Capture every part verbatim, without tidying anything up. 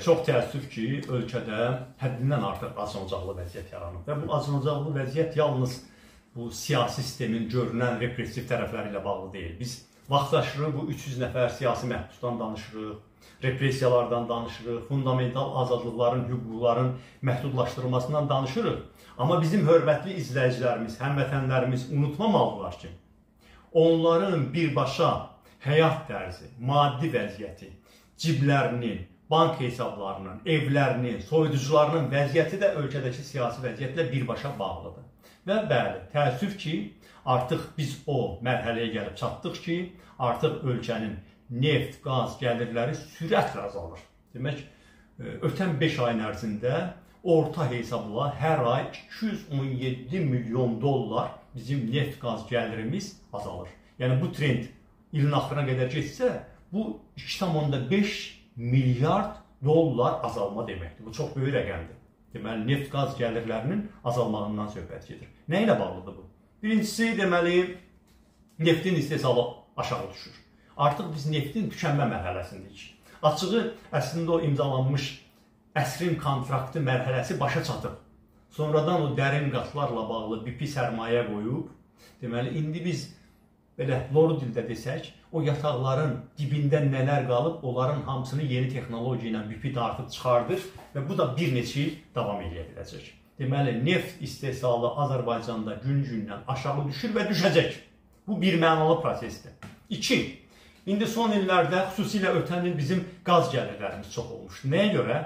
Çox təəssüf ki, ölkədə həddindən artıq acınacaqlı vəziyyət yaranıb və bu acınacaqlı vəziyyət yalnız bu siyasi sistemin görünən repressiv tərəfləri ilə bağlı deyil. Biz vaxtaşırı bu üç yüz nəfər siyasi məhbusdan danışırıq, repressiyalardan danışırıq, fundamental azadlıqların, hüquqların məhdudlaşdırılmasından danışırıq. Amma bizim hörmətli izləyicilərimiz, həmvətənlərimiz unutmamalıdırlar ki, onların birbaşa həyat tərzi, maddi vəziyyəti, ciblərinin, bank hesablarının, evlərinin, soyuducularının vəziyyəti də ölkədəki siyasi vəziyyətlə birbaşa bağlıdır. Və bəli, təəssüf ki, artıq biz o mərhələyə gəlib çatdıq ki, artıq ölkənin neft, qaz gəlirləri sürətlə azalır. Demək, ötən beş ayın ərzində orta hesabla hər ay iki yüz on yeddi milyon dollar bizim neft, qaz gəlirimiz azalır. Yəni bu trend ilin axırına qədər getsə, bu iki tam beş milyard dollar azalma deməkdir. Bu çox böyük rəqəmdir. Deməli, neft, qaz gəlirlərinin azalmağından söhbət gedir. Nə ilə bağlıdır bu? Birincisi, deməli, neftin istehsalı aşağı düşür. Artıq biz neftin tükənmə mərhələsindəyik. Açığı, əslində o imzalanmış əsrin kontraktı mərhələsi başa çatıb. Sonradan o dərin qatlarla bağlı B P sərmayə qoyub, deməli, indi biz belə loru dildə desək, o yataqların dibində nələr qalıb, onların hamısını yeni texnologiya ilə B P dartıb çıxardır və bu da bir neçə il davam edə biləcək. Deməli, neft istehsalı Azərbaycanda gün-gündən aşağı düşür və düşəcək. Bu bir mənalı prosesdir. İki, indi son illərdə, xüsusilə ötən il bizim qaz gəlirlərimiz çox olmuşdur. Nəyə görə?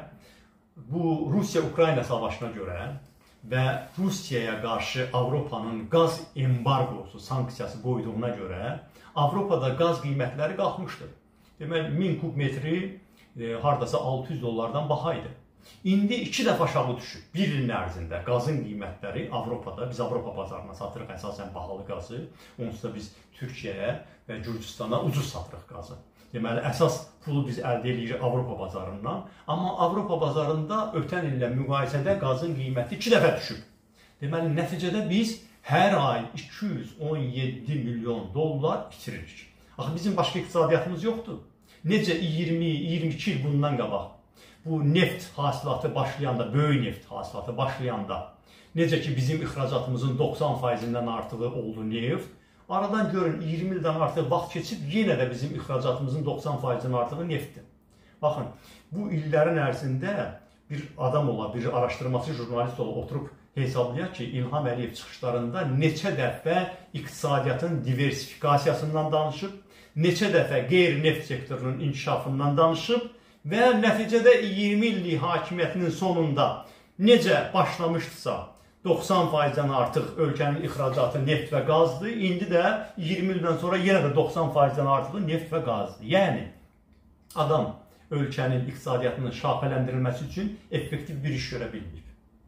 Bu Rusiya-Ukrayna savaşına görə və Rusiyaya qarşı Avropanın qaz embargosu, sanksiyası qoyduğuna görə Avropada qaz qiymətləri qalxmışdır. Deməli, min kub metri e, hardasa altı yüz dollardan baha idi. İndi iki dəfə aşağı düşür. Bir ilin ərzində qazın qiymətləri Avropada, biz Avropa bazarına satırıq əsasən bahalı qazı, onsuz da biz Türkiyəyə və Gürcüstana ucuz satırıq qazı. Deməli, əsas pulu biz əldə edirik Avropa bazarından. Amma Avropa bazarında ötən illə müqayisədə qazın qiyməti iki dəfə düşüb. Deməli, nəticədə biz hər ay iki yüz on yeddi milyon dollar itiririk. Axı, bizim başqa iqtisadiyyatımız yoxdur. Necə iyirmi iyirmi iki il bundan qabaq bu neft hasilatı başlayanda, böyük neft hasilatı başlayanda, necə ki bizim ixracatımızın doxsan faizindən artığı oldu neft, aradan görün iyirmi ildən artıq vaxt keçib, yenə də bizim ixracatımızın doxsan faizindən artığı neftdir. Baxın, bu illərin ərzində bir adam ola, bir araşdırmacı jurnalist ola oturub hesablayaq ki, İlham Əliyev çıxışlarında neçə dəfə iqtisadiyyatın diversifikasiyasından danışıb, neçə dəfə qeyri-neft sektorunun inkişafından danışıb və nəticədə iyirmi illik hakimiyyətinin sonunda necə başlamışdısa, doxsan faizdən artıq ölkənin ixracatı neft və qazdır, indi də iyirmi ildən sonra yenə də doxsan faizdən artığı neft və qazdır. Yəni, adam ölkənin iqtisadiyyatının şaxələndirilməsi üçün effektiv bir iş görə bilməyib.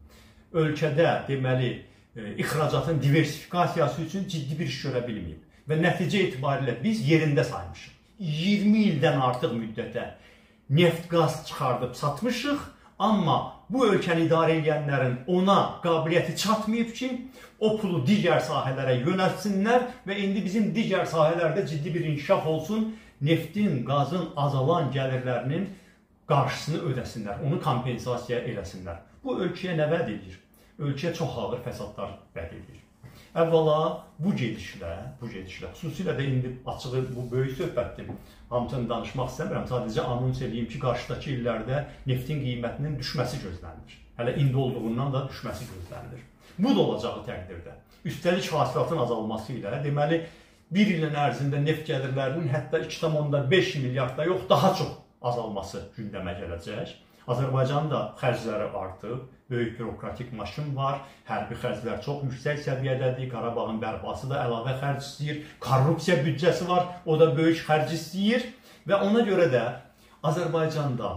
Ölkədə, deməli, ixracatın diversifikasiyası üçün ciddi bir iş görə bilməyib. Və nəticə etibarilə biz yerində saymışıq. iyirmi ildən artıq müddətə neft, qaz çıxardıb satmışıq, amma bu ölkəni idarə edənlərin ona qabiliyyəti çatmayıb ki, o pulu digər sahələrə yönəltsinlər və indi bizim digər sahələrdə ciddi bir inkişaf olsun, neftin, qazın azalan gəlirlərinin qarşısını ödəsinlər, onu kompensasiya eləsinlər. Bu ölkəyə nə vəd edir? Ölkəyə çox ağır fəsadlar vəd edir. Əvvəla bu gedişlə, bu gedişlə, xüsusilə də indi açığı bu böyük söhbətdir. Hamısını danışmaq istəmirəm, sadəcə anons edeyim ki, qarşıdakı illərdə neftin qiymətinin düşməsi gözlənilir. Hələ indi olduğundan da düşməsi gözlənilir. Bu da olacağı təqdirdə. Üstəlik hasilatın azalması ilə, deməli, bir ilin ərzində neft gəlirlərinin hətta iki tam beş milyardda yox, daha çox azalması gündəmə gələcək. Azərbaycanın da xərcləri artıb, böyük bürokratik maşın var, hərbi xərclər çox yüksək səviyyədədir, Qarabağın bərpası da əlavə xərc istəyir, korrupsiya büdcəsi var, o da böyük xərc istəyir və ona görə də Azərbaycanda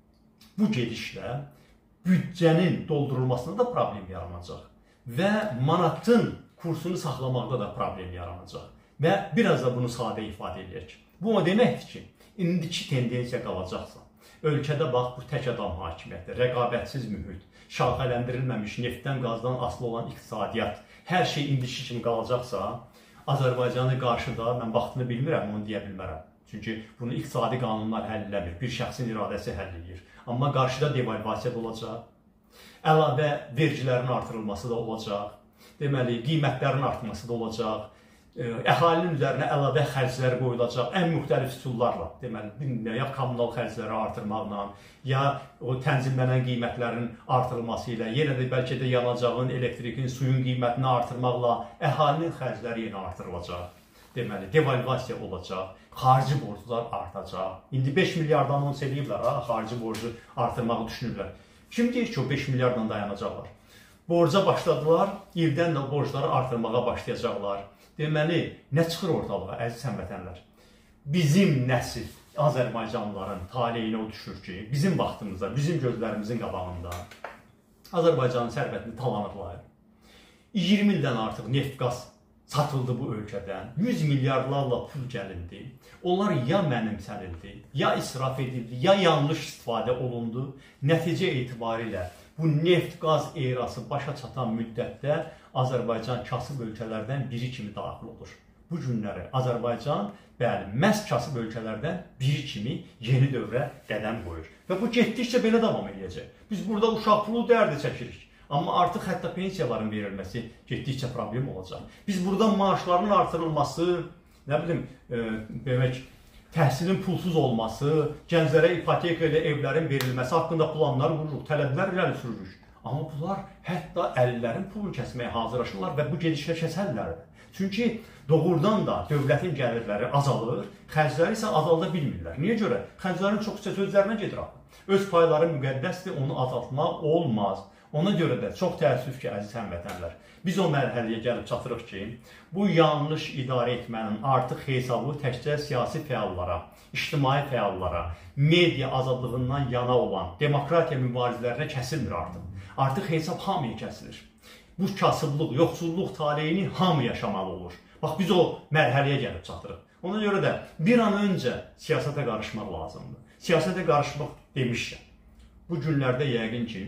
bu gedişlə büdcənin doldurulmasında da problem yaranacaq və manatın kursunu saxlamaqda da problem yaranacaq və biraz da bunu sadə ifadə edək. Bu o deməkdir ki, indiki tendensiya qalacaqsa, ölkədə bax, bu tək adam hakimiyyəti, rəqabətsiz mühit, şaxələndirilməmiş neftdən, qazdan asılı olan iqtisadiyyat, hər şey indiki kimi qalacaqsa, Azərbaycanı qarşıda, mən vaxtını bilmirəm, onu deyə bilmərəm. Çünki bunu iqtisadi qanunlar həll eləmir, bir şəxsin iradəsi həll edir. Amma qarşıda devalvasiya da olacaq, əlavə vergilərin artırılması da olacaq, deməli, qiymətlərin artması da olacaq, əhalinin üzərinə əlavə xərclər qoyulacaq, ən müxtəlif üsullarla, deməli, ya kommunal xərcləri artırmaqla, ya o tənzimlənən qiymətlərin artırılması ilə, yenə də bəlkə də yanacağın, elektrikin, suyun qiymətini artırmaqla əhalinin xərcləri yenə artırılacaq. Deməli, devalvasiya olacaq, xarici borclar artacaq. İndi beş milyardan anons ediblər, ha, xarici borcu artırmağı düşünürlər. Kim deyir ki, o beş milyardan dayanacaqlar? Borca başladılar, ildən də borcları artırmağa başlayacaqlar. Deməli, nə çıxır ortalığa, əziz həmvətənlər? Bizim nəsil, Azərbaycanlıların taleyinə o düşür ki, bizim vaxtımızda, bizim gözlərimizin qabağında Azərbaycanın sərvətini talanıqlar. iyirmi ildən artıq neft-qaz satıldı bu ölkədən, yüz milyardlarla pul gəlindi. Onlar ya mənimsənildi, ya israf edildi, ya yanlış istifadə olundu. Nəticə etibarilə bu neft-qaz erası başa çatan müddətdə Azərbaycan kasıb ölkələrdən biri kimi daxil olur. Bu günləri Azərbaycan, bəli, məhz kasıb ölkələrdən biri kimi yeni dövrə qədəm qoyur. Və bu getdikcə belə davam edəcək. Biz burada uşaq pulu dərdi çəkirik. Amma artıq hətta pensiyaların verilməsi getdikcə problem olacaq. Biz burada maaşların artırılması, nə bilim, e, demək, təhsilin pulsuz olması, gənclərə ipoteka ilə evlərin verilməsi haqqında planlar qururuq, tələblər irəli sürürük. Amma bunlar hətta əllərin pulunu kəsməyə hazırlaşırlar və bu gedişlə kəsərlər. Çünki doğrudan da dövlətin gəlirləri azalır, xərcləri isə azalda bilmirlər. Niyə görə? Xərclərin çox isə sözlərinə gedir. Öz payları müqəddəsdir, onu azaltmaq olmaz. Ona görə də çox təəssüf ki, əziz həmvətənlər, biz o mərhələyə gəlib çatırıq ki, bu yanlış idarə etmənin artıq hesabı təkcə siyasi fəallara, ictimai fəallara, media azadlığından yana olan demokratiya mübarizələrinə kəsilmir artıq. Artıq hesab hamıya kəsilir. Bu kasıblıq, yoxsulluq taleyini hamı yaşamalı olur. Bax, biz o mərhələyə gəlib çatırıq. Ona görə də bir an öncə siyasətə qarışmaq lazımdır. Siyasətə qarışmaq demişkən, bu günlərdə yəqin ki,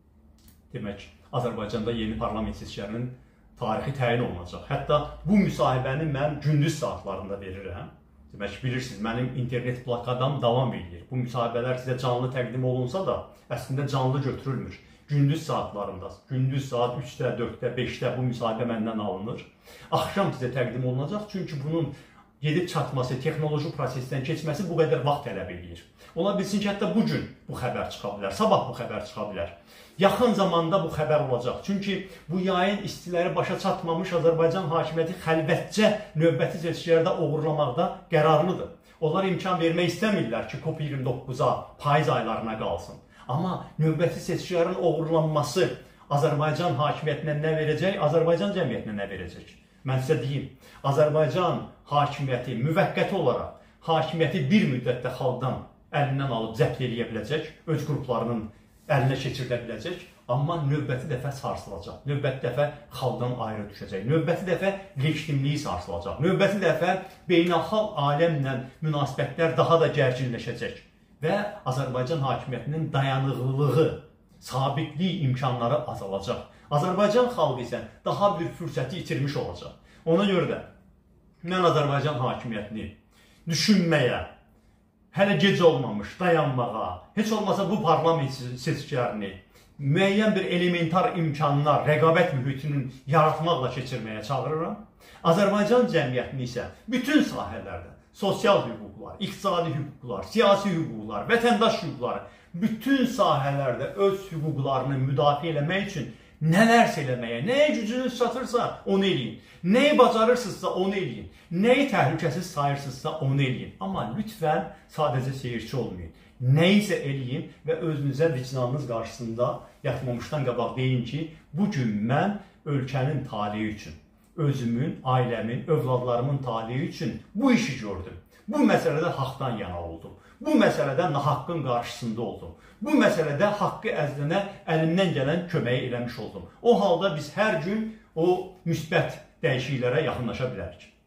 demək, Azərbaycanda yeni parlament seçkilərinin tarixi təyin olunacaq. Hətta bu müsahibəni mən gündüz saatlarında verirəm. Demək, bilirsiniz, mənim internet blokadam davam edir. Bu müsahibələr sizə canlı təqdim olunsa da, əslində canlı götürülmür. Gündüz saatlarında, gündüz saat üçdə, dörddə, beşdə bu müsahibə məndən alınır. Axşam sizə təqdim olunacaq, çünki bunun gedib çatması, texnoloji prosesdən keçməsi bu qədər vaxt tələb edir. Ola bilsin ki, hətta bugün bu xəbər çıxa bilər, sabah bu xəbər çıxa bilər. Yaxın zamanda bu xəbər olacaq. Çünki bu yayın istiləri başa çatmamış Azərbaycan hakimiyyəti xəlvətcə növbəti seçkilərdə uğurlamaqda qərarlıdır. Onlar imkan vermək istəmirlər ki, COP iyirmi doqquza, payız aylarına qalsın. Amma növbəti seçkilərin uğurlanması Azərbaycan hakimiyyətinə nə verəcək, Azərbaycan cəmiyyətinə nə verəcək? Mən sizə deyim, Azərbaycan hakimiyyəti müvəqqəti olaraq hakimiyyəti bir müddətdə xalqdan əlindən alıb zəbt eləyə biləcək, öz qruplarının əlinə keçirilə biləcək, amma növbəti dəfə sarsılacaq, növbəti dəfə xalqdan ayrı düşəcək, növbəti dəfə legitimliyi sarsılacaq, növbəti dəfə beynəlxalq aləmlə münasibətlər daha da gərginləşəcək və Azərbaycan hakimiyyətinin dayanıqlılığı, sabitlik imkanları azalacaq. Azərbaycan xalqı isə daha bir fürsəti itirmiş olacaq. Ona görə də mən Azərbaycan hakimiyyətini düşünməyə, hələ gec olmamış, dayanmağa, heç olmasa bu parlament seçkilərini müəyyən bir elementar imkanlar, rəqabət mühitinin yaratmaqla keçirməyə çağırıram. Azərbaycan cəmiyyətini isə bütün sahələrdə, sosial hüquqlar, iqtisadi hüquqlar, siyasi hüquqlar, vətəndaş hüquqları, bütün sahələrdə öz hüquqlarını müdafiə eləmək üçün nələrsə eləməyə, nəyə gücünüz çatırsa onu eləyin, nəyi bacarırsınızsa onu eləyin, nəyi təhlükəsiz sayırsınızsa onu eləyin. Amma lütfən sadəcə seyirci olmayın. Nəyisə eləyin və özünüzə vicdanınız qarşısında yatmamışdan qabaq deyin ki, bugün mən ölkənin taleyi üçün, özümün, ailəmin, övladlarımın taleyi üçün bu işi gördüm. Bu məsələdə haqdan yana oldum. Bu məsələdə haqqın qarşısında oldum. Bu məsələdə haqqı əzlənə əlimdən gələn köməyi eləmiş oldum. O halda biz hər gün o müsbət dəyişikliklərə yaxınlaşa bilərik.